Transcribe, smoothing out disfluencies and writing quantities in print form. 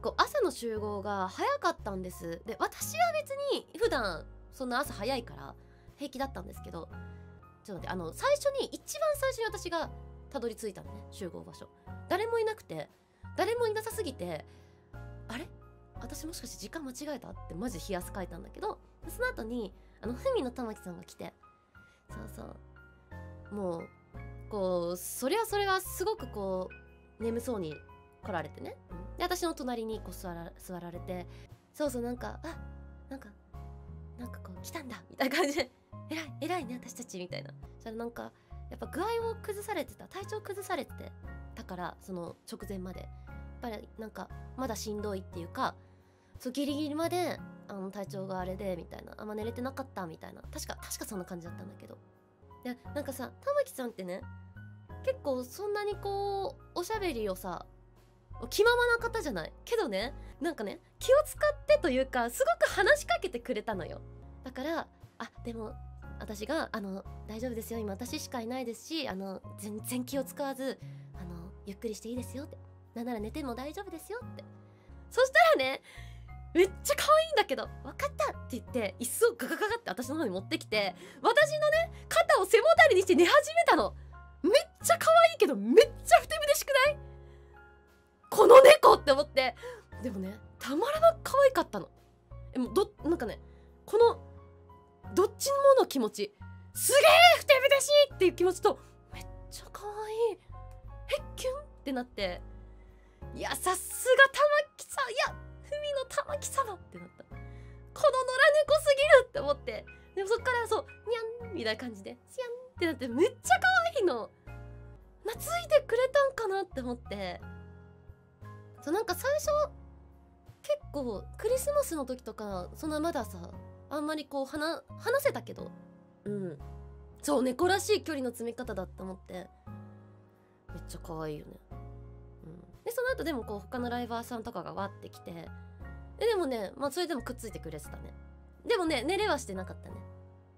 こう朝の集合が早かったんです。で私は別に普段そんな朝早いから平気だったんですけど、ちょっと待って、一番最初に私がたどり着いたのね、集合場所。誰もいなくて、誰もいなさすぎて、あれ私もしかして時間間違えたってマジで冷や汗かいたんだけど、その後にふみの玉木さんが来て、そうそう、もうこうそれはすごくこう眠そうに来られてね、で私の隣にこう座られて、そうなんかこう来たんだみたいな感じで、偉いね私たちみたいな。そしたらなんかやっぱ具合を崩されてた、体調崩されてたから、その直前までやっぱりなんかまだしんどいっていうか、そうギリギリまで体調があれでみたいな、あんま寝れてなかったみたいな、確かそんな感じだったんだけど、でなんかさ、玉木さんってね結構そんなにこうおしゃべりをさ気ままな方じゃないけどね、なんかね気を使ってというかすごく話しかけてくれたのよ。だからでも私が大丈夫ですよ、今私しかいないですし、全然気を使わずゆっくりしていいですよって、なんなら寝ても大丈夫ですよって。そしたらね、めっちゃ可愛いんだけど、分かったって言って椅子をガガガガって私の方に持ってきて、私のね肩を背もたれにして寝始めたの。めっちゃ可愛いけどめっちゃふてぶてしくない？この猫って思って。でもねたまらなく可愛かったの。もうなんかね、このどっちもの気持ち、すげえふてぶてしいっていう気持ちと、めっちゃ可愛いキュンってなって、いやさすが玉木さん、いやふみの玉木様ってなった。この野良猫すぎるって思って。でもそっからそうにゃんみたいな感じでシャンってなって、めっちゃ可愛いの。懐いてくれたんかなって思って。そうなんか最初結構クリスマスの時とかそんなまださあんまりこう話せたけど、そう猫らしい距離の詰め方だって思って、めっちゃ可愛いよね。でその後でもこう他のライバーさんとかがわってきて、でもねそれでもくっついてくれてたね。でもね寝れはしてなかったね。